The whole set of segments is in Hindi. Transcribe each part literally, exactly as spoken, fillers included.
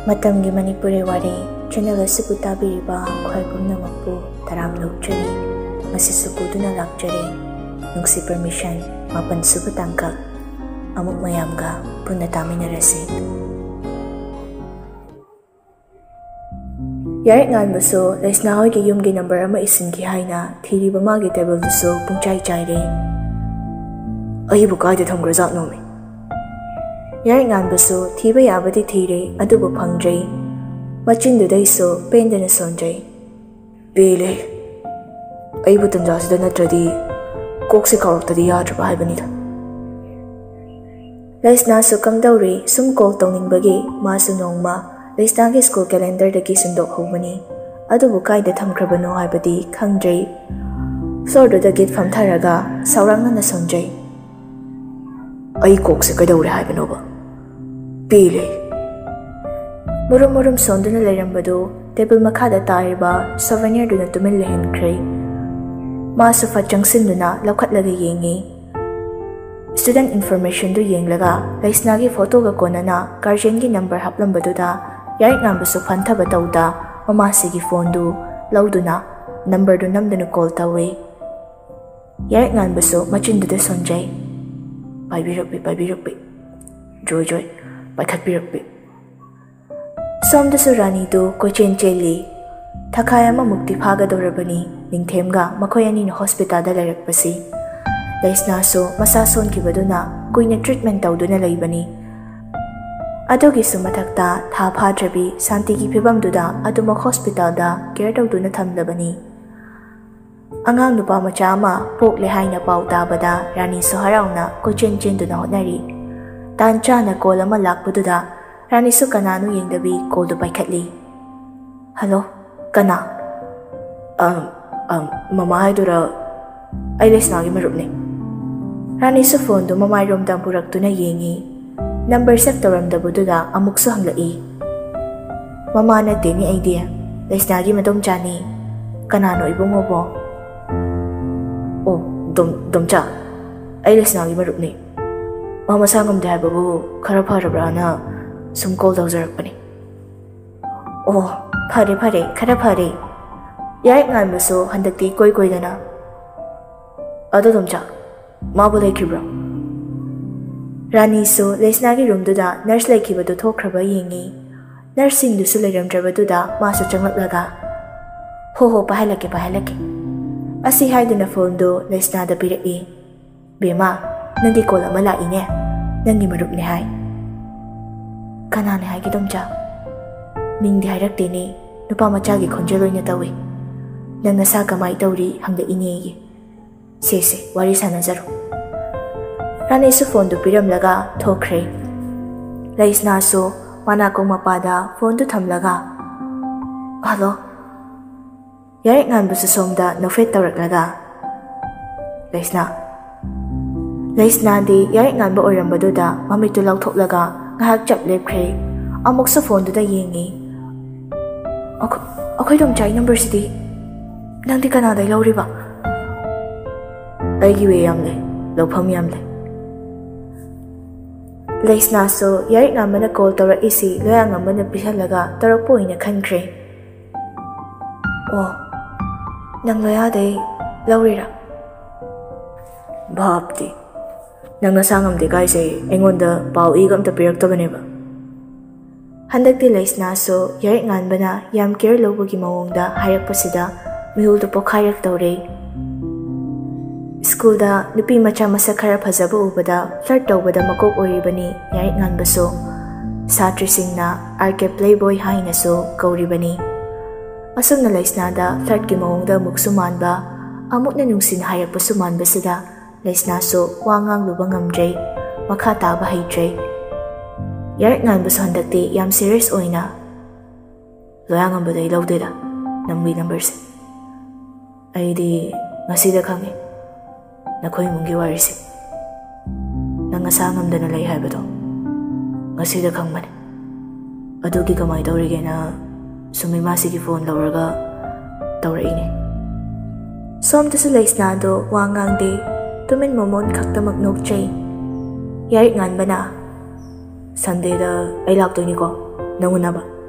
Matamgi Manipuri Wari channel asibu tabiriba khwai pumnamakpu taram lokjari masisu kuduna lakjari nungsi permission mapan subu tangka amuk mayamga punna taminarasi Yarik ngan baso laisna hoy ki yumgi number ama isingi haina thiriba magi table duso pungchai chaire ai bukai de thamgra zat nomi Yarik ngan baso thiba yabadi thire adubu phangjai machin du dai so pendana sonjai bele ai bu tanja sida natradi kokse karoktadi yadra bai bani da laisna so kam dauri sum call tongning bagi ma su nongma laisna ge school calendar da ki sundok hobani adubu kai da thamkrabano haibadi khangjai sordo da git pham tharaga saurang na sonjai ai kokse kai dauri haibano ba bele Murum murum sonduna lerambadu table makada tariba souvenir duna tumil lehen kray ma su fachang sinduna lakhat laga yengi student information du yenglaga laisna gi photo ga konana guardian gi number haplambadu da yarik number su phantha batauda mama si gi phone du lauduna number du namduna call tawe yarik number su machin du de sonjai bai birok bi bai birok bi joy joy bai khat birok bi Somda Surani do Kochen Cheli Takayama Mukti Paga Dorabani Ningthemga Makoyani no hospital da larakpasi Laisna so masason kibaduna kuina treatment tawduna laibani Adogi sumatakta tha phadrabi santi gi phibam duda aduma hospital da care tawduna thamlabani Angang nupa macha ama pok le haina pau tabada Rani Soharauna Kochen Chenduna honari Tancha na kolama lakpududa Rani su kananu yengdabi call do paikhatli Hello kana um um mama haidura ai lesna gi marupni Rani su phone do mama rom dam puraktuna yengi number save toram da bududa amuk su hanglai mama na teni idea lesna gi madom chani kanano ibungo bo oh dom domcha ai lesna gi marupni mama sangam da babu khara pharabrana Sum call dawzarakpani Oh phare phare khara phare Yarik ngan baso handakti koi koi dana Ado domcha mabu laikibra Rani so laisna gi room duda nurse laikibadu thokraba yengi nursing du su lairamdraba duda ma su changlaklaga Ho ho pahalake pahalake Asi haiduna phone do laisna da piraki Bema nangi call ama la ine nangi marup ni hai Kanane hai gidomcha Mingdi hairak tini nupa macha gi khonjelo ina tawi Nang nasa kamai tawri hangda inegi Se se wari sana zaro Rani su phone du piram laga thokre Laisna so mana kong mapada phone du tham laga Hello Yarik ngan busu somda nofet tawrak laga Laisna Laisna di yarik ngan ba oram baduda mamitu lau thok laga ngahak chap lepkre amok sa phone da yengi ako akoy dom chai number city nang di kana dai lawri ba ai gi we yam le lo pham yam le Laisna so yarik na mana call tawra isi loya nga mana pihalaga tarak po ina khankre oh nang loya dai lawri ra bhapti Nang nasangam di kai say engonda pau igam ta pirak to bane ba Handak di laisna so yarik ngan bana yam care lobo gi mawongda hayak pasida mihul do pokhayak tawre School da nupi macha masa khara phajabu ubada flirt tawbada makok oribani yarik ngan baso satri singna arke playboy haina so kauribani Asum na laisna da flirt gi mawongda muksuman ba amuk na nungsin hayak pasuman basida Laisna so wangang luba ngamdray makha taba haidray Yarik ngan baso handakti yam serious oina Loya ngambaday lawdira Nambi numbers Ay di ngasida khangi Nakoy mungi warisi Nangasa ngamda na lay haibado Ngasida khang mani Adugi kamay tawrige na Sumimasi ki phone lawraga Tawra ini Somta sa laisna do wangang di Tumin momon kakta magnok chay Yarik ngan ba na Sunday da ay lakto ni ko Nanguna ba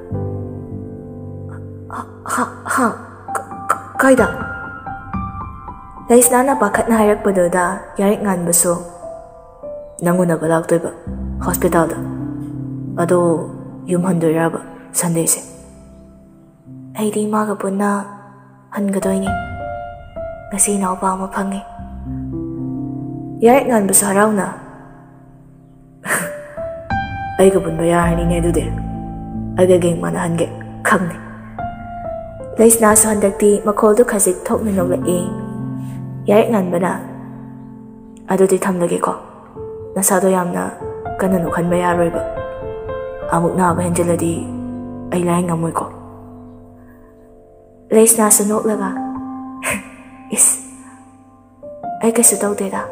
Ha, ha, kaida? Laisnana pakhatna hairakpaduda yarik nganbasu nangunaba laktoiba hospital da. Ado yum handoiraba Sunday se. Aidi imaga punna hangadoini. Ngasi naupa ama phangi. Yarik nganbasu harauna. Aiga punba yarani ne dude. Aiga geng mana hange khangni. Laisna su handakti makoldu khajik thokna nolai. Yarik nganbana adudi thamlage ko. Nasado yamna kana no khanba yaroiba. Amuk na ba henjeladi ai lai ngamoi ko. Laisna su noklaga. Is. Ai kasu tawde da.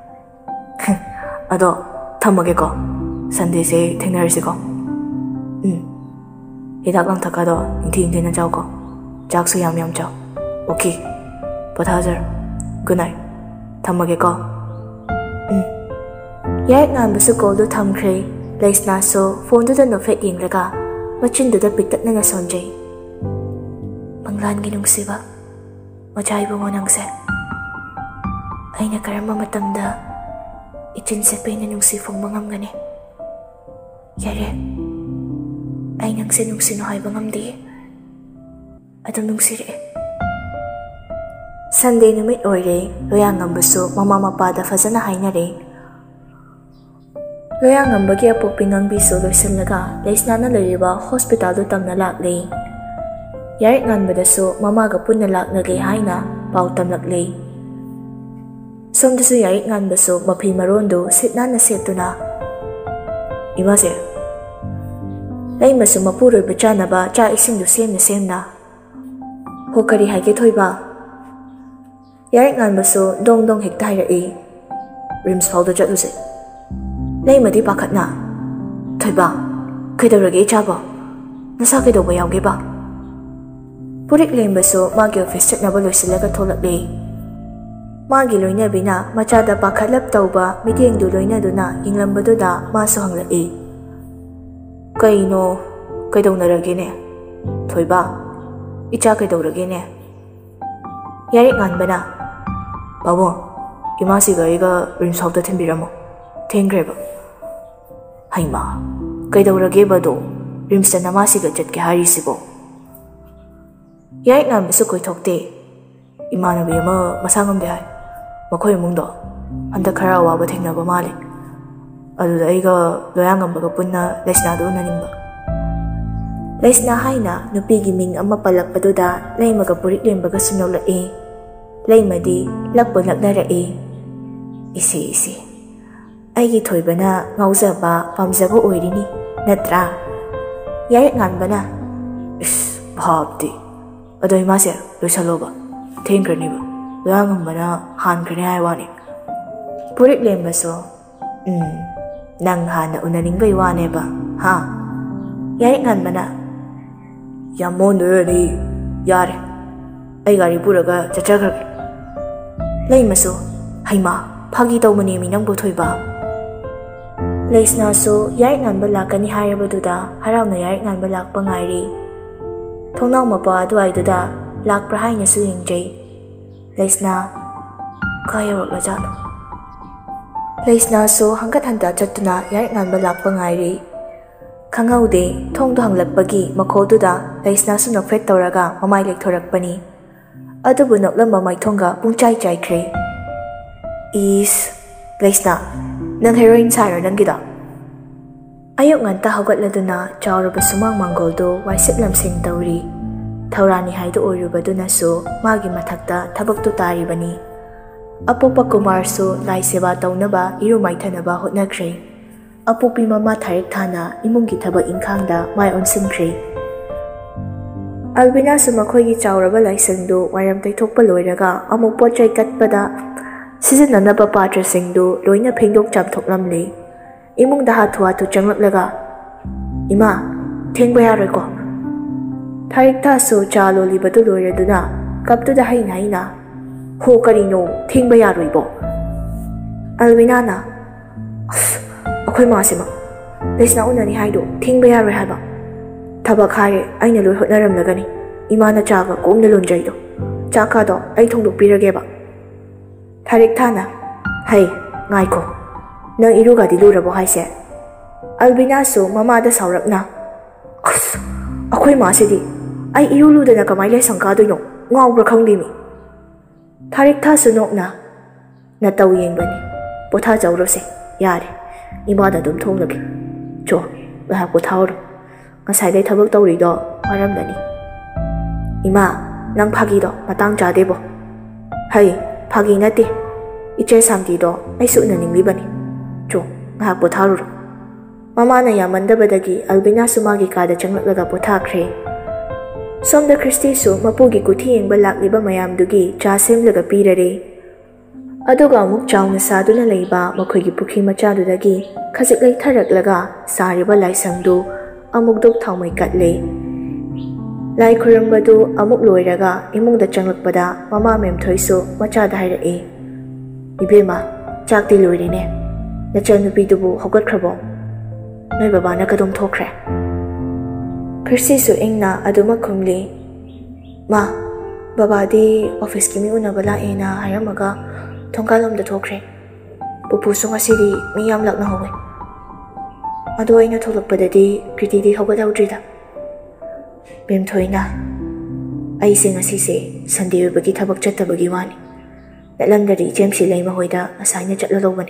Ado thamage ko. Sunday se thengnarisi ko. Um. Hidak lang thakado inthi inthi na jaw ko. Jak su yam yam jaw. Okay. Pothajar. Good night. Thamage ko. Um. Yarik nganbasu call du thamkhre. Laisna so phone du da no fet yenglaga machin du da pitat na sonjay. Manglan gi nungsiba. Majay bu mo nangse. Ay na karama matamda. Itin sa pay na nungsi fong mangam gani. Yare. Ay nang sa nungsi no hay bangam di. Adong nungsi re. Sunday numit oire. Loyang ngambasu mama mapada fazana hay na re. Loyang ngambagi apo pinon biso loisinlaga laisnana lariba hospital do tamna laklay. Yarik nganbadaso mamaga punna laknagay hayna pau tamlaklay. Somdaso yarik nganbaso mapi marondo sitna na setuna. Ima se. Laimaso mapuroy bachana ba cha ising do sem na sem na. Hokari haike thoiba. Yarik nganbaso dong dong hekta hayrai. Rims pau do chatluse. Laimadi pakat na. Thoiba. Kaidawrage chaba. Nasa kaidawba yawge ba. Purik lembaso magi office chatnaba loisilaga tholaklay. Magi loinabi na machada pakhatlap tawba mityengdu loinaduna yinglambaduna maso hanglai. Kaino kaidawnarage ne. Thoiba. Icha kaidawrage ne. Yarik nganbana. Babo. Imasiga iga rimsawda thimbiramo. Thengreba. Haima. Kaidawrage bado. Rimsta namasiga chatke harisibo. Yarik nganbasu koi thokte. Imanabi ama masangamde hai. Makhoy mungdo. Handa khara waba thengnaba male. Aduda aiga loyang ngambaga punna Laisna do nanimba. Laisna haina nupigi ming ama palakpaduda laimaga purik lembaga sunolai. Laimadi lakbo laknarai. Isi isi. Aigi thoibana ngauzaba pamzaba oirini. Natra. Yarik nganbana. Is bhabdi. Ado imase loisaloba. Thengraniba. Loyang ngambana hangrani haiwani. Purik lembaso. Um. Nang hana unaningbay wane ba. Ha. Yarik nganbana. Yamon do ni. Yare. Ay gari puraga chachagrage. Laimaso. Haima. Phagi tawmani minang buthoiba. Laisna so yarik nganba lakani harabaduda harauna yarik nganba lakpa ngairi. Thongnaw mapa aduaiduda lakpra haina su yengjay. Laisna kayawakla jano. Laisna so hangkat handa chatuna yarik nganba lakpa ngairi. Khangaude thongdo hanglakpagi makhoduda Laisna su nokfet tawraga mamay lekthorakpani. Adubu noklamba maithonga pungchay chaykre. Is Laisna. Nang heroin sayro nang gida. Ayok nganta hawgatladuna chawraba sumang manggoldo waisit lamsing tawri. Thawrani haidu oirubaduna so magi mathakta thabaktu taribani. Apopa Kumar so lai seba tawnaba irumaithanaba hotnakre. Apopi mama tharik thana imungi thabak ingkhangda mai onsinkre. Albina su makhoigi chawraba laisangdo wairam taithokpa loiraga amuk potchay katpada sizinanaba patrasingdu loina phengdok chamthoklamli. Imung daha thua tu changlaplega. Ima, thengba yaroi ko. Tharik tha so chalo libadu loiraduna kaptu da hain haina. Ho karino thengba yaroi bo. Alvina na. Akhoi masima. Laisna unani haido thengba yaroi haba. Thabak hare aina loi hotnaramlagani. इमाना चागा Komna लोंजैदो चाकादो आई थोंदोक्पिरगेबा थारिक थाना है गाइको नंग इरुगादी लुरबो हाइसे अल्बिनासु ममादा सावरपना अस अखोय मासेदी आई इरु लुदना कमाई लेसंग कादोइनो ngaubra khangdimi थारिक थासु नोकना नतौ येंगबनी पोथा जौरोसे यारे इमादा दुम थोंलगे चो बहा पोथावरो ngasai थबक तौरीदो मरमदनी इमा नंग फागीदो मतंग चादेबो है फागी नते इचे शांतिदो ऐसु उननिंगलिबनी चो बहा पोथारो ममाना यामंदबदगी अल्बिना सुमागी कादा चंगलगा पोथाख्रे सोमद क्रिस्टीसु मपुगी कुथि येंगबा लाक्लिबा मयामदुगी चा सेमलगा पीररे अदुगा अमुक चाउना सादुना लेबा मखोयगी पुखी मचादुदगी खजिक लेथरकलगा सारिबा लाइसंगदु अमुक दुक थाउमै कटले लाई खुरंबदु अमुक लोइरगा इमुंगदा चंगलकपदा ममा मेमथोइसु मचादा हाइरए इबेमा चाकति लोइरेने नचनुपीदुबु हौगतख्रबो नोय बाबाना कदम थोख्रे क्रिस्टीसु इंगना अदुमा खुमली मा बाबादी ऑफिस की मी उनबा लाएना हायरमगा थोंगालमदा थोख्रे पुपुसु ngasiदी मी याम लाकना होवे अदो अइना थोलकपददी कृतिदी हौगदौद्रिदा बेमथोइना अइसे ngasiसे संडे ओइबगी थबक चत्तबगी वानी नलमदरी जेमसी लेमा होइदा असाइना चटलदौबनी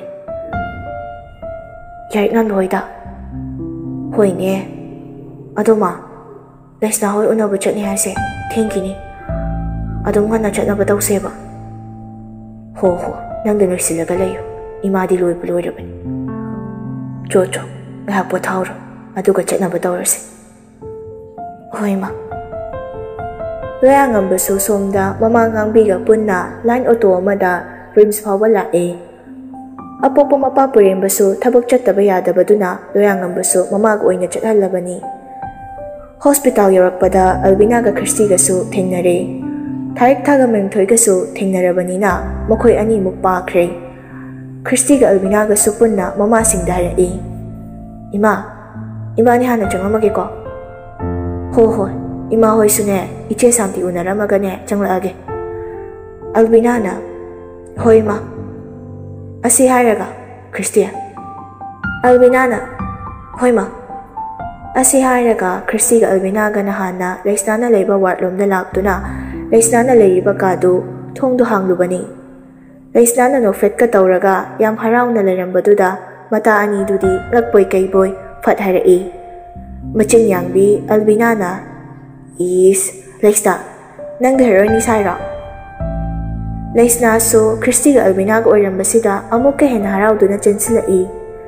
याइनान होइदा होइने अदोमा लेस्ना होय उनबु चटनी हाइसे थेंकिनी अदुम गन्ना चटनबा तौसेबा हो हो नंगद नोइसिलगा लेयो इमादी लोइबु लोइरबनी चो चो ngah पोथाउरो अदुगा चटनबा तौरसे होइमा लोयांगंबसु सोमदा ममा ngangbीगा पुन्ना लाइन ऑटो अमदा रिम्स फावबा लाए अपोपो मपा पुरेंबसु थबक चत्तबा यादबदुना लोयांगंबसु ममाग ओइना चटहल्लबनी हॉस्पिटल यौरकपदा अल्बिनागा क्रिस्टीगासु थेंगनरे थारिक थागा मेमथोइगासु थेंगनरबनिना मखोय अनी मुक पाख्रे क्रिस्टीगा अल्बिनागासु पुन्ना ममा सिंगदा हारई इमा इमानी हाना चंगमगेको हो हो इमा होइसुने इचे शांति उनरमगने चंगलागे अल्बिनाना होय मा असी हायरगा क्रिस्टिया अल्बिनाना होय मा असी हायरगा क्रिस्टीगा अल्बिनागा नहाना लेस्नाना लेबा वार्डलूमदा लाक्तुना लेस्नाना लेरिबा कादु थोंदु हांगलुबनी लेस्नाना नोफेटका तौरगा याम हराउना लेरंबदुदा मता अनीदुदी लक्पोय कैबोय फट हायरई मचिन यांगबी अल्बिनाना इस लेस्ना नंग हेरोइनी साइरा लेस्ना सो क्रिस्टीगा अल्बिनागा ओइरंबसिदा अमुक्का हेना हराउदुना चेंसिलई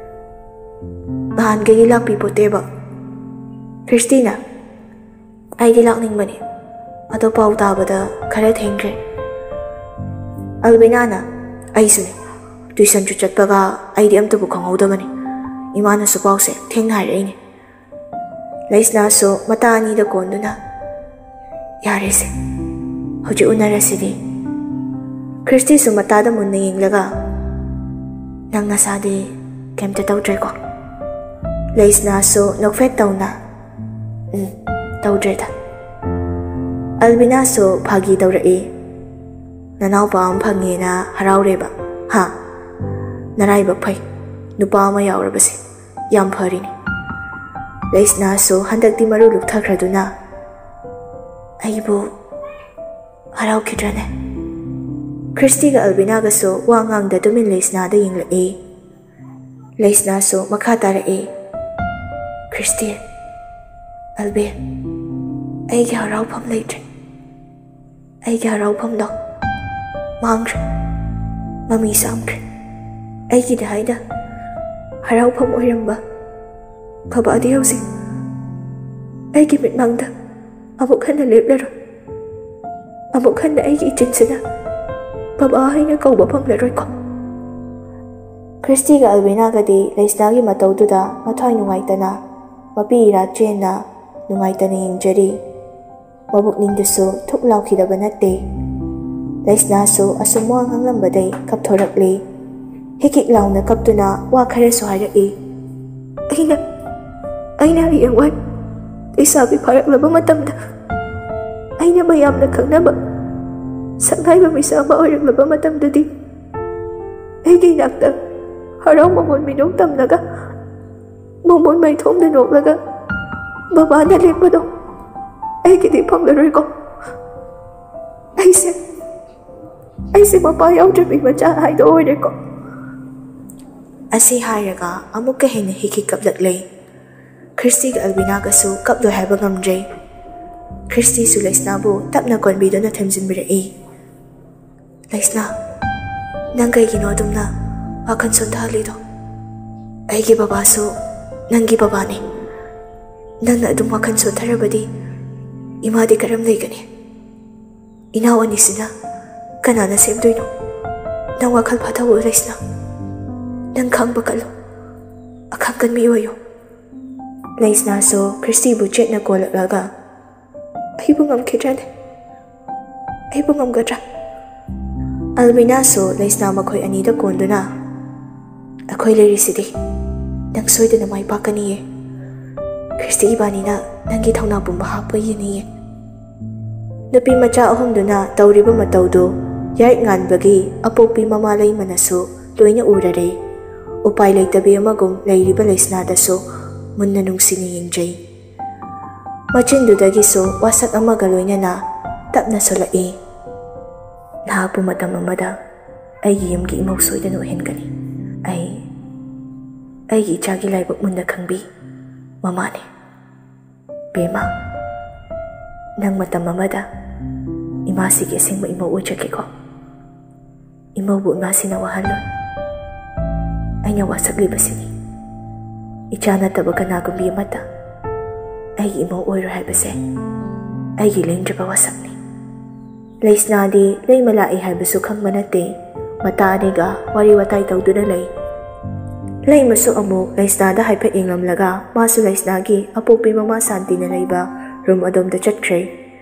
नहानगई लाक्पी पोतेबा क्रिस्टीना आइदी लाकनिंगबनी अदो पाउ ताबदा खरा थेंग्रे अल्बिनाना आइसुने ट्यूशन चु चटपगा आइदी अमतबु खंगौदबनी इमाना सु पाउसे थेंग हाइरैने लेस्ना सो मता अनीदा कोंदुना यारेसे हुजि उनरसिदी क्रिस्टी सु मतादा मुन्ना येंगलगा नंग नसादी केमता तौद्रेको लेस्ना सो नोफेट तौना तौद्रेदा अल्बिना सो फागी तौरई ननाउपा अम फंगेना हराउरेबा हा नराइबा फै नुपा अमा याउरबसे याम फरिनी लेस्ना सो हंदक्ति मरु लुक्थख्रदुना अइबु हराउखिद्रने क्रिस्टीगा अल्बिनागा सो वांगांगदा तुमिन लेस्नादा येंगलई लेस्ना सो मखा तारई क्रिस्टी अल्बे अइगे हराउफम लेट्रे अइगे हराउफमदो मांग्रे ममी सामग्रे अइगी दाइदा हराउफम ओइरंबा फबादी हौसि अइगी मिटमांगदा अमुक हन्ना लेप्लरो अमुक हन्ना अइगी इचिनसिना बबा हाइना कौबा फंगलरोइको क्रिस्टीगा अल्बिनागादी लेस्नागी मतौदुदा मथाइ नुंगाइतना मपी इराचेना नुंगाइतना येंगजरी मबुकनिंगदसु थुक लाउखिदबा नत्ते लेस्नासु असुम वा nganglambadai kapthorакले हिकिक लाउना कप्तुना वा खरेसु हाइरई अइना अइना रियंगवाइ लेसाबी फारक्लबा मतमदा ꯑꯩꯅ ꯃꯌꯥꯝꯅ ꯈꯪꯅꯕ ꯁꯛꯅꯥꯏꯕ ꯃꯤꯁꯛ ꯑꯃ ꯑꯣꯏꯔꯛꯂꯕ ꯃꯇꯝꯗꯗꯤ ꯑꯩꯒꯤ ꯏꯅꯥꯛꯇ ꯍꯔꯥꯎ ꯃꯃꯣꯟ ꯃꯤꯅꯣꯛ ꯇꯝꯂꯒ ꯃꯃꯣꯟ ꯃꯩꯊꯣꯡꯗ ꯅꯣꯛꯂꯒ ꯕꯕꯥꯅ ꯂꯦꯞꯄꯗꯣ ꯑꯩꯒꯤꯗꯤ ꯐꯪꯂꯔꯣꯏꯀꯣ ꯑꯩꯁꯦ ꯑꯩꯁꯦ ꯃꯄꯥ ꯌꯥꯎꯗ꯭ꯔꯕꯤ ꯃꯆꯥ ꯍꯥꯏꯗꯣ ꯑꯣꯏꯔꯦꯀꯣ ꯑꯁꯤ ꯍꯥꯏꯔꯒ ꯑꯃꯨꯛꯀ ꯍꯦꯟꯅ ꯍꯤꯛ ꯍꯤꯛ ꯀꯞꯂꯛꯂꯦ ꯈ꯭ꯔꯤꯁꯇꯤꯒ ꯑꯜꯕꯤꯅꯥꯒꯁꯨ ꯀꯞꯂꯣꯏ ꯍꯥꯏꯕ ꯉꯝꯗ꯭ꯔꯦ ꯈ꯭ꯔꯤꯁꯇꯤꯁꯨ ꯂꯩꯁꯅꯥꯕꯨ ꯇꯞꯅ ꯀꯣꯟꯕꯤꯗꯨꯅ ꯊꯦꯝꯖꯤꯟꯕꯤꯔꯛꯏ ꯂꯩꯁꯅꯥ ꯅꯪ ꯀꯩꯒꯤꯅꯣ ꯑꯗꯨꯝꯅ ꯋꯥꯈꯜ ꯁꯣꯟꯊꯍꯜꯂꯤꯗꯣ ꯑꯩꯒꯤ ꯕꯕꯥꯁꯨ ꯅꯪꯒꯤ ꯕꯕꯥꯅꯤ ꯅꯪꯅ ꯑꯗꯨꯝ ꯋꯥꯈꯜ ꯁꯣꯟꯊꯔꯕꯗꯤ ꯏꯃꯥꯗꯤ ꯀꯔꯝ ꯂꯩꯒꯅꯤ ꯏꯅꯥꯎ ꯑꯅꯤꯁꯤꯅ ꯀꯅꯥꯅ ꯁꯦꯝꯗꯣꯏꯅꯣ ꯅꯪ ꯋꯥꯈꯜ ꯐꯥꯊꯧ ꯂꯩꯁꯅꯥ ꯅꯪ ꯈꯪꯕ ꯀꯜꯂꯨ ꯑꯈꯪ ꯀꯟꯕꯤ ꯑꯣꯏꯌꯨ ꯂꯩꯁꯅꯥꯁꯨ ꯈ꯭ꯔꯤꯁꯇꯤꯕꯨ ꯆꯦꯠꯅ ꯀꯣꯜꯂꯛꯂꯒ ꯑꯩꯕꯨ ꯉꯝꯈꯤꯗ꯭ꯔꯅꯦ ꯑꯩꯕꯨ ꯉꯝꯒꯗ꯭ꯔꯥ ꯑꯜꯕꯤꯅꯥꯁꯨ ꯂꯩꯁꯅꯥ ꯃꯈꯣꯏ ꯑꯅꯤꯗ ꯀꯣꯟꯗꯨꯅ ꯑꯩꯈꯣꯏ ꯂꯩꯔꯤꯁꯤꯗꯤ ꯅꯪ ꯁꯣꯏꯗꯅ ꯃꯥꯏ ꯄꯥꯛꯀꯅꯤꯌꯦ ꯈ꯭ꯔꯤꯁꯇꯤ ꯏꯕꯥꯅꯤꯅ ꯅꯪꯒꯤ ꯊꯧꯅꯥ ꯄꯨꯝꯕ ꯍꯥꯞꯄ ꯌꯦꯡꯅꯤꯌꯦ ꯅꯨꯄꯤ ꯃꯆꯥ ꯑꯍꯨꯝꯗꯨꯅ ꯇꯧꯔꯤꯕ ꯃꯇꯧꯗꯨ ꯌꯥꯏꯛ ꯉꯥꯟꯕꯒꯤ ꯑꯄꯣꯛꯄꯤ ꯃꯃꯥ ꯂꯩꯃꯅꯁꯨ ꯂꯣꯏꯅ ꯎꯔꯔꯦ ꯎꯄꯥꯏ ꯂꯩꯇꯕꯤ ꯑꯃꯒꯨꯝ ꯂꯩꯔꯤꯕ ꯂꯩꯁꯅꯥꯗꯁꯨ ꯃꯨꯟꯅ ꯅꯨꯡꯁꯤꯅ ꯌꯦꯡꯖꯩ ꯃꯆꯤꯟꯗꯨꯗꯒꯤꯁꯨ ꯋꯥꯁꯛ ꯑꯃꯒ ꯂꯣꯏꯅꯅ ꯇꯞꯅ ꯁꯣꯜꯂꯛꯏ ꯅꯍꯥꯛꯄꯨ ꯃꯇꯝ ꯑꯃꯗ ꯑꯩꯒꯤ ꯌꯨꯝꯒꯤ ꯏꯃꯧ ꯁꯣꯏꯗꯅ ꯑꯣꯏꯍꯟꯒꯅꯤ ꯑꯩ ꯑꯩꯒꯤ ꯏꯆꯥꯒꯤ ꯂꯥꯏꯕꯛ ꯃꯨꯟꯅ ꯈꯪꯕꯤ ꯃꯃꯥꯅꯤ ꯕꯦꯃꯥ ꯅꯪ ꯃꯇꯝ ꯑꯃꯗ ꯏꯃꯥꯁꯤꯒꯤ ꯑꯁꯦꯡꯕ ꯏꯃꯧ ꯑꯣꯏꯖꯒꯦꯀꯣ ꯏꯃꯧꯕꯨ ꯏꯃꯥꯁꯤꯅ ꯋꯥꯍꯜꯂꯣꯏ ꯑꯩꯅ ꯋꯥꯁꯛꯂꯤꯕꯁꯤꯅꯤ ꯏꯆꯥ ꯅꯠꯇꯕ ꯀꯅꯥꯒꯨꯝꯕꯤ ꯑꯃꯠꯇ ꯑꯩꯒꯤ ꯏꯃꯧ ꯑꯣꯏꯔꯣꯏ ꯍꯥꯏꯕꯁꯦ ꯑꯩꯒꯤ ꯂꯦꯡꯗ꯭ꯔꯤꯕ ꯋꯥꯁꯛꯅꯤ ꯂꯩꯁꯅꯥꯗꯤ ꯂꯩꯃ ꯂꯥꯛꯏ ꯍꯥꯏꯕꯁꯨ ꯈꯪꯕ ꯅꯠꯇꯦ ꯃꯇꯥ ꯑꯅꯤꯒ ꯋꯥꯔꯤ ꯋꯥꯇꯥꯏ ꯇꯧꯗꯨꯅ ꯂꯩ ꯂꯩꯃꯁꯨ ꯑꯃꯨꯛ ꯂꯩꯁꯅꯥꯗ ꯍꯥꯏꯐꯦꯠ ꯌꯦꯡꯂꯝꯂꯒ ꯃꯥꯁꯨ ꯂꯩꯁꯅꯥꯒꯤ ꯑꯄꯣꯛꯄꯤ ꯃꯃꯥ ꯁꯥꯟꯇꯤꯅ ꯂꯩꯕ ꯔꯨꯝ ꯑꯗꯣꯝꯗ ꯆꯠꯈ꯭ꯔꯦ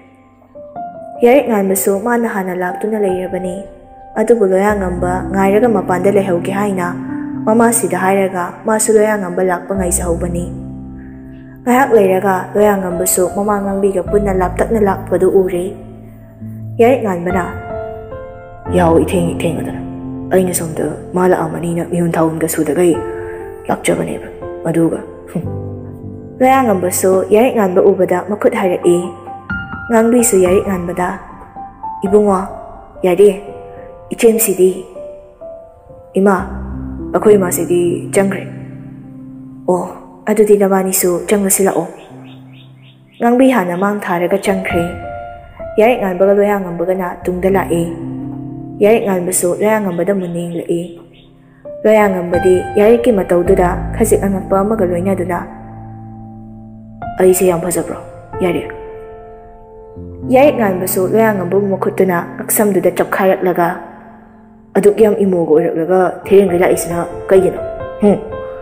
ꯌꯥꯏꯛ ꯉꯥꯟꯕꯁꯨ ꯃꯥꯅ ꯍꯥꯟꯅ ꯂꯥꯛꯇꯨꯅ ꯂꯩꯔꯕꯅꯤ ꯑꯗꯨꯕꯨ ꯂꯣꯌꯥꯉꯝꯕ ꯉꯥꯏꯔꯒ ꯃꯄꯥꯟꯗ ꯂꯩꯍꯧꯒꯦ ꯍꯥꯏꯅ ꯃꯃꯥꯁꯤꯗ ꯍꯥꯏꯔꯒ ꯃꯥꯁꯨ ꯂꯣꯌꯥꯉꯝꯕ ꯂꯥꯛꯄ ꯉꯥꯏꯖꯍꯧꯕꯅꯤ ꯉꯥꯏꯍꯥꯛ ꯂꯩꯔꯒ ꯂꯣꯌꯥꯉꯝꯕꯁꯨ ꯃꯃꯥ ꯉꯥꯡꯕꯤꯒ ꯄꯨꯟꯅ ꯂꯥꯞꯇꯛꯅ ꯂꯥꯛꯄꯗꯨ ꯎꯔꯦ ꯌꯥꯏꯛ ꯉꯥꯟꯕꯅ ꯌꯥꯎ ꯏꯊꯦꯡ ꯏꯊꯦꯡꯉꯗꯅ ꯑꯩꯅ ꯁꯣꯝꯗ ꯃꯥ ꯂꯥꯛꯑꯝꯃꯅꯤꯅ ꯃꯤꯍꯨꯟ ꯊꯥꯍꯨꯟꯒ ꯁꯨꯗꯒꯩ ꯂꯥꯛꯆꯕꯅꯦꯕ ꯑꯗꯨꯒ ꯂꯣꯌꯥꯉꯝꯕꯁꯨ ꯌꯥꯏꯛ ꯉꯥꯟꯕ ꯎꯕꯗ ꯃꯈꯨꯠ ꯍꯥꯏꯔꯛꯏ ꯉꯥꯡꯕꯤꯁꯨ ꯌꯥꯏꯛ ꯉꯥꯟꯕꯗ ꯏꯕꯨꯡꯉꯣ ꯌꯥꯔꯦ ꯏꯆꯦꯝꯁꯤꯗꯤ ꯏꯃꯥ ꯑꯩꯈꯣꯏ ꯏꯃꯥꯁꯤꯗꯤ ꯆꯪꯈ꯭ꯔꯦ ꯑꯣ ꯑꯗꯨꯗꯤ ꯅꯕꯥꯅꯤꯁꯨ ꯆꯪꯉꯁꯤ ꯂꯥꯛꯑꯣ ꯉꯥꯡꯕꯤ ꯍꯥꯟꯅ ꯃꯥꯡ ꯊꯥꯔꯒ ꯆꯪꯈ꯭ꯔꯦ ꯌꯥꯏꯛ ꯉꯥꯟꯕꯒ ꯂꯣꯌꯥꯉꯝꯕꯒꯅ ꯇꯨꯡꯗ ꯂꯥꯛꯏ ꯌꯥꯏꯛ ꯉꯥꯟꯕꯁꯨ ꯂꯣꯌꯥꯉꯝꯕꯗ ꯃꯨꯟꯅ ꯌꯦꯡꯂꯛꯏ ꯂꯣꯌꯥꯉꯝꯕꯗꯤ ꯌꯥꯏꯛꯀꯤ ꯃꯇꯧꯗꯨꯗ ꯈꯖꯤꯛ ꯑꯉꯛꯄ ꯑꯃꯒ ꯂꯣꯏꯅꯗꯨꯅ ꯑꯩꯁꯦ ꯌꯥꯝ ꯐꯖꯕ꯭ꯔꯣ ꯌꯥꯔꯦ ꯌꯥꯏꯛ ꯉꯥꯟꯕꯁꯨ ꯂꯣꯌꯥꯉꯝꯕꯕꯨ ꯃꯈꯨꯠꯇꯨꯅ ꯉꯛꯁꯝꯗꯨꯗ ꯆꯞꯈꯥꯏꯔꯛꯂꯒ ꯑꯗꯨꯛ ꯌꯥꯝ ꯏꯃꯣꯒ ꯑꯣꯏꯔꯛꯂꯒ ꯊꯦꯔꯦꯟꯒꯩ ꯂꯥꯛꯏꯁꯤꯅ ꯀꯩꯒꯤꯅꯣ ꯍꯨꯝ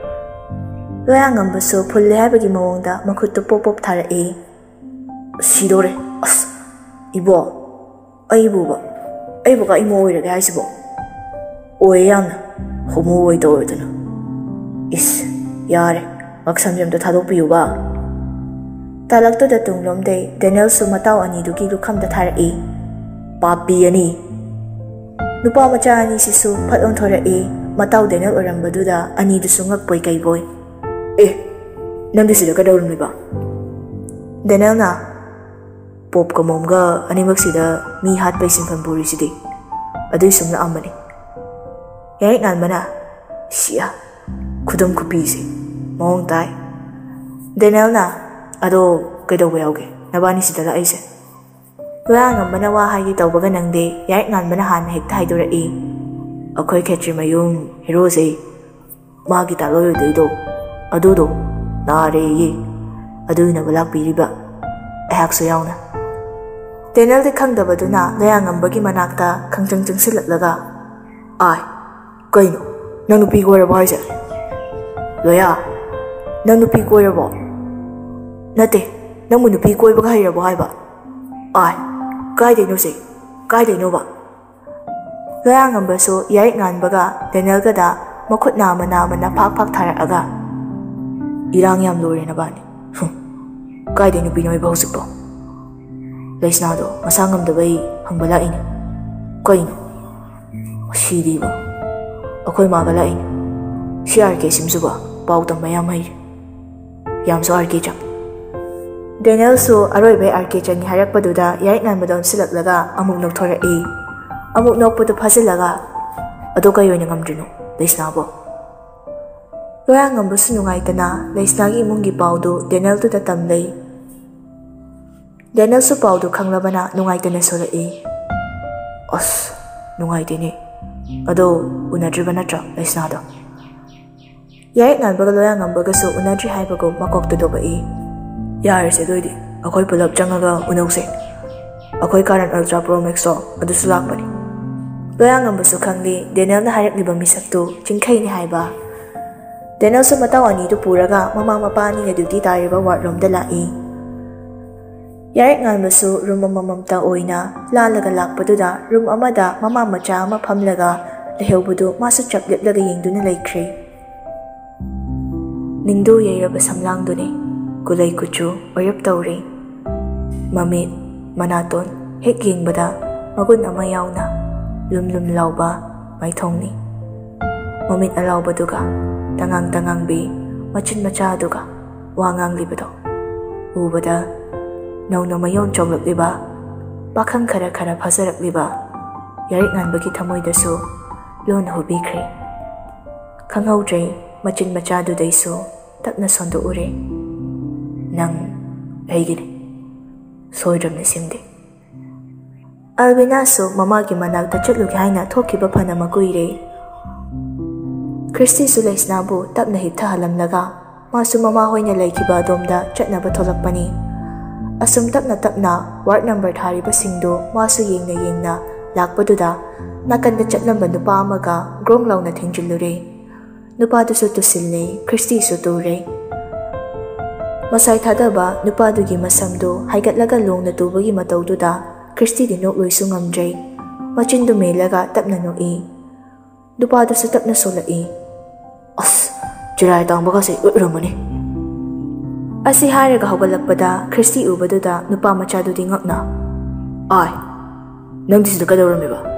ꯂꯣꯌꯥꯉꯝꯕꯁꯨ ꯐꯨꯜꯂꯦ ꯍꯥꯏꯕꯒꯤ ꯃꯑꯣꯡꯗ ꯃꯈꯨꯠꯇꯨ ꯄꯣꯞ ꯄꯣꯞ ꯊꯥꯔꯛꯏ ꯁꯤꯗꯣꯔꯦ ꯑꯁ 이보, 아이보가, 아이보가 이모 오이라게 하시보. 오해양, 호모 오이도 오이드나. 이스, 야래, 막삼 점도 다독비우바. 달락도다 뚱놈데 데넬수 마타오 아니두기 루캄다 타라이. 바비아니. 누파 마차 아니 시수 팟온 토라이. 마타오 데넬 오람바두다 아니두수 ngakboy kayboy. 에, 낭디 sida kadawrumliba. 데넬나 ꯄꯣꯞ ꯀ ꯃꯣꯝꯒ ꯑꯅꯤꯃꯛꯁꯤꯗ ꯃꯤ ꯍꯥꯠꯄꯩ ꯁꯤꯟꯐꯝ ꯄꯨꯔꯤꯁꯤꯗꯤ ꯑꯗꯨꯏ ꯁꯨꯝ ꯂꯥꯛꯑꯝꯕꯅꯤ ꯌꯥꯏꯛ ꯉꯥꯟꯕꯅ ꯁꯤꯌꯥ ꯈꯨꯗꯝ ꯈꯨꯄꯤꯁꯤ ꯃꯑꯣꯡ ꯇꯥꯏ ꯗꯦꯅꯦꯜꯅ ꯑꯗꯣ ꯀꯩꯗꯧꯕ ꯌꯥꯎꯒꯦ ꯅꯕꯥꯅꯤꯁꯤꯗ ꯂꯥꯛꯏꯁꯦ ꯂꯣꯌꯥꯉꯝꯕꯅ ꯋꯥ ꯍꯥꯏꯒꯦ ꯇꯧꯕꯒ ꯅꯪꯗꯦ ꯌꯥꯏꯛ ꯉꯥꯟꯕꯅ ꯍꯥꯟꯅ ꯍꯦꯛꯇ ꯍꯥꯏꯗꯣꯔꯛꯏ ꯑꯩꯈꯣꯏ ꯈꯦꯇ꯭ꯔꯤꯃꯌꯨꯝ ꯍꯦꯔꯣꯁꯦ ꯃꯥꯒꯤ ꯇꯥꯂꯣꯏ ꯑꯣꯏꯗꯣꯏꯗꯣ ꯑꯗꯨꯗꯣ ꯅꯥꯔꯦꯌꯦ ꯑꯗꯨꯅꯕꯨ ꯂꯥꯛꯄꯤꯔꯤꯕ ꯑꯩꯍꯥꯛꯁꯨ ꯌꯥꯎꯅ ꯗꯦꯅꯦꯜꯗꯤ ꯈꯪꯗꯕꯗꯨꯅ ꯂꯣꯌꯥꯉꯝꯕꯒꯤ ꯃꯅꯥꯛꯇ ꯈꯪꯆꯪ ꯆꯪꯁꯤꯜꯂꯛꯂꯒ ꯑꯥꯏ ꯀꯩꯅꯣ ꯅꯪ ꯅꯨꯄꯤ ꯀꯣꯏꯔꯕꯣ ꯍꯥꯏꯁꯦ ꯂꯣꯌꯥ ꯅꯪ ꯅꯨꯄꯤ ꯀꯣꯏꯔꯕꯣ ꯅꯠꯇꯦ ꯅꯪꯕꯨ ꯅꯨꯄꯤ ꯀꯣꯏꯕꯒ ꯍꯩꯔꯕꯣ ꯍꯥꯏꯕ ꯑꯥꯏ ꯀꯥꯏꯗꯩꯅꯣꯁꯦ ꯀꯥꯏꯗꯩꯅꯣꯕ ꯂꯣꯌꯥꯉꯝꯕꯁꯨ ꯌꯥꯏꯛ ꯉꯥꯟꯕꯒ ꯗꯦꯅꯦꯜꯒꯗ ꯃꯈꯨꯠ ꯅꯥꯝꯃ ꯅꯥꯝꯃꯅ ꯐꯥꯛ ꯐꯥꯛ ꯊꯥꯔꯛꯑꯒ ꯏꯔꯥꯡ ꯌꯥꯝ ꯂꯣꯏꯔꯦ ꯅꯕꯥꯅꯤ ꯀꯥꯏꯗꯩ ꯅꯨꯄꯤꯅꯣ ꯍꯥꯏꯕ ꯍꯧꯖꯤꯛꯄꯣ Laisnado masa ngamdabay hangba lain. Kaino? Sidiba. Ako'y maga lain. Si R K simsuba pau tang mayam hay. Yam so R K chang. Daniel so aroy bay R K changi harak paduda yarik nan madon silaglaga amuk nok thora e. Amuk nok putu phasilaga ado kayo ni ngamdrino. Laisnabo. Loya ngambu su nungaitana Laisnagi imungi paudu Daniel tu tatam lay. Daniel su paudu khanglabana nungaitana sola e. Os nungaitini. Ado unadriba natra Laisnado. Yarik nganbaga loya ngambaga su unadri haibago makok tudoba e. Yarase doidi akoy pulap changaga unawse. Akoy karan Ultra Pro Max so adu sulakbani. Loya ngambu su khangli Daniel na harak liba misaktu chingkhay ni haiba. Daniel su matawani tu puraga mama mapani nga duty tariba wardroom dala e. Yarik nganbu su room mamamamta oina lalaga lakpaduda room amada mama macha ama phamlaga lehewbudu masu chaplitlaga yengduna laikre. Ningdu yairaba samlangduni kulay kuchu oyap tawri. Mamit manaton hek yengbada magun ama yawna lumlum lawba may thongni. Mamit alawba duga tangang-tangang bi machin machaduga wangang libado. Ubada naw na mayon choglak liba bakang kara-kara pasarak liba. Yarik nganbagi tamoy daso lon hubikre. Kanghawdre machin machadu dayso tapna sondo ure. Nang aigini soydram na simdi. Alvina so mamagi managta chatlug haina thokiba phana makuire. Christy su Laisnabu tapna hita halamlaga masu mama hoina laikiba domda chatnaba tholakpani. Asum tapna tapna ward number thariba singdo masu yengna yengna lakpaduda nakanda chatlamba nupa amaga grong launa thingjillure. Nupa du su tusilne Christy su ture. Masay thadaba nupa dugi masamdo haigatlaga long na tubagi matawduda Christy di nok loisu ngamdre. Machin dumelaga tapna no e. Nupa du su tapna sola e. As, jiray tang baka say utramani. Asi haraga hawgalakpada Christy ubaduda nupa machado di ngakna. Ay, nang disida ka daw ramiba.